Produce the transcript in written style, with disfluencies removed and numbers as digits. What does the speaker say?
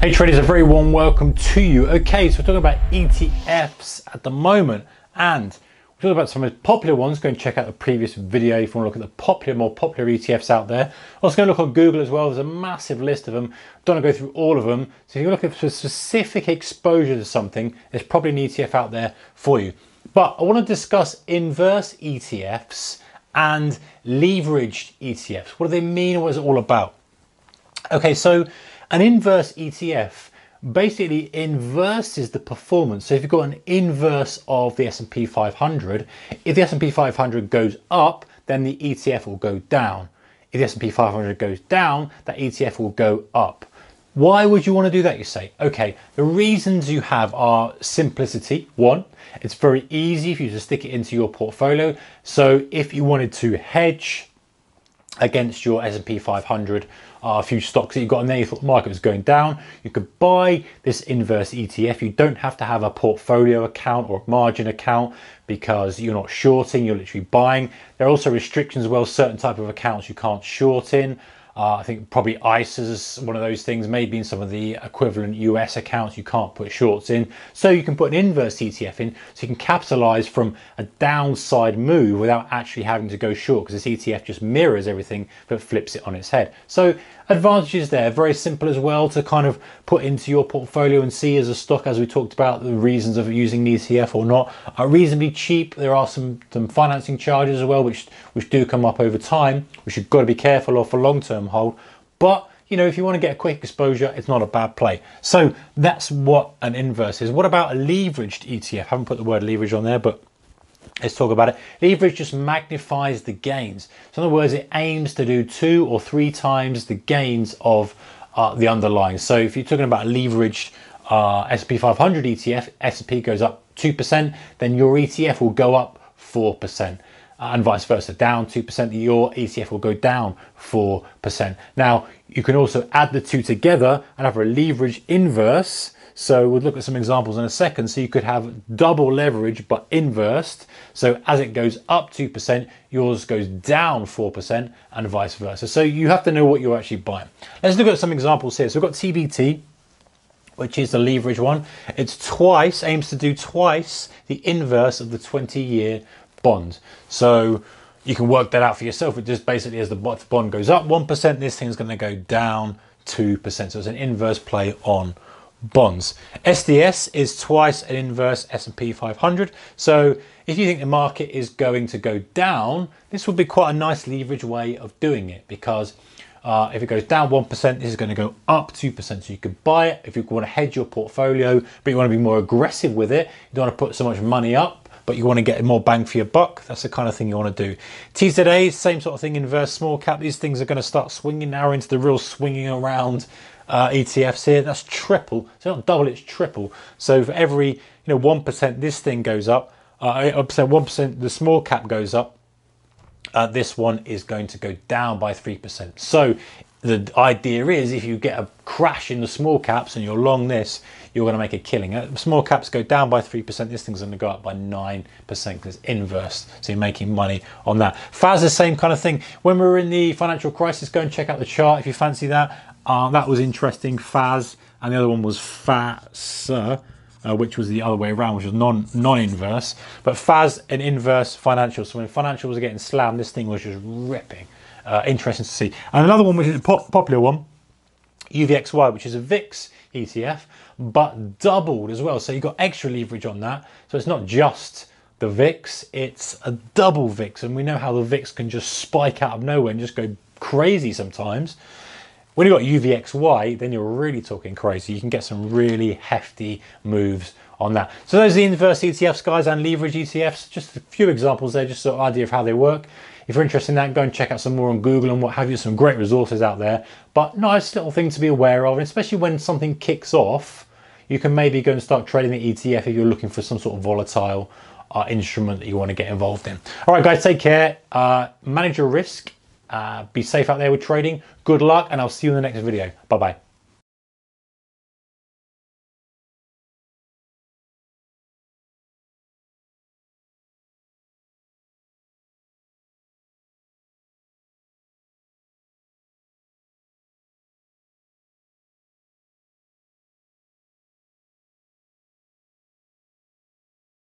Hey traders, a very warm welcome to you. Okay, so we're talking about ETFs at the moment, and we're talking about some of the popular ones. Go and check out the previous video if you want to look at the more popular ETFs out there. Also going to look on Google as well. There's a massive list of them. Don't want to go through all of them. So if you're looking for specific exposure to something, there's probably an ETF out there for you. But I want to discuss inverse ETFs and leveraged ETFs. What do they mean and what is it all about? Okay, so an inverse ETF basically inverses the performance. So if you've got an inverse of the S&P 500, if the S&P 500 goes up, then the ETF will go down. If the S&P 500 goes down, that ETF will go up. Why would you want to do that, you say? Okay, the reasons you have are simplicity. One, it's very easy for you to stick it into your portfolio. So if you wanted to hedge against your S&P 500, a few stocks that you've got in there, you thought the market was going down, you could buy this inverse ETF. You don't have to have a portfolio account or a margin account because you're not shorting, you're literally buying. There are also restrictions as well, certain type of accounts you can't short in. I think probably ISA is one of those things, maybe in some of the equivalent US accounts you can't put shorts in. So you can put an inverse ETF in so you can capitalize from a downside move without actually having to go short, because this ETF just mirrors everything but flips it on its head. So advantages there, very simple as well to kind of put into your portfolio and see as a stock, as we talked about the reasons of using the ETF or not. Are reasonably cheap. There are some financing charges as well which do come up over time, which you've got to be careful of for long-term hold. But you know, if you want to get a quick exposure, it's not a bad play. So that's what an inverse is. What about a leveraged ETF? I haven't put the word leverage on there, but let's talk about it. Leverage just magnifies the gains. So in other words, it aims to do 2 or 3 times the gains of the underlying. So if you're talking about a leveraged S&P 500 ETF, S&P goes up 2%, then your ETF will go up 4%. And vice versa, down 2%, your ETF will go down 4%. Now, you can also add the two together and have a leverage inverse. So we'll look at some examples in a second. So you could have double leverage but inversed. So as it goes up 2%, yours goes down 4% and vice versa. So you have to know what you're actually buying. Let's look at some examples here. So we've got TBT, which is the leverage one. It's aims to do twice the inverse of the 20-year bond. So you can work that out for yourself. It just basically, as the bond goes up 1%, this thing's going to go down 2%. So it's an inverse play on bonds. SDS is twice an inverse S&P 500. So if you think the market is going to go down, this would be quite a nice leverage way of doing it, because if it goes down 1%, this is going to go up 2%. So you could buy it if you want to hedge your portfolio, but you want to be more aggressive with it. You don't want to put so much money up, but you want to get more bang for your buck. That's the kind of thing you want to do. TZA, same sort of thing, inverse small cap. These things are going to start swinging now into the real swinging around ETFs here. That's triple. So not double, it's triple. So for every 1% this thing goes up, 1% the small cap goes up, this one is going to go down by 3%. So the idea is, if you get a crash in the small caps and you're long this, you're going to make a killing. Small caps go down by 3%. This thing's going to go up by 9% because it's inverse. So you're making money on that. FAS, the same kind of thing. When we were in the financial crisis, go and check out the chart if you fancy that. That was interesting, FAS. And the other one was FASA, which was the other way around, which was non-inverse. But FAS and inverse financial. So when financial was getting slammed, this thing was just ripping. Interesting to see. And another one, which is a popular one, UVXY, which is a VIX ETF, but doubled as well. So you've got extra leverage on that. So it's not just the VIX, it's a double VIX. And we know how the VIX can just spike out of nowhere and just go crazy sometimes. When you've got UVXY, then you're really talking crazy. You can get some really hefty moves on that. So those are the inverse ETFs, guys, and leverage ETFs. Just a few examples there, just sort of idea of how they work. If you're interested in that, go and check out some more on Google and what have you. Some great resources out there. But nice little thing to be aware of, and especially when something kicks off, you can maybe go and start trading the ETF if you're looking for some sort of volatile instrument that you want to get involved in. All right, guys, take care. Manage your risk. Be safe out there with trading. Good luck, and I'll see you in the next video. Bye-bye.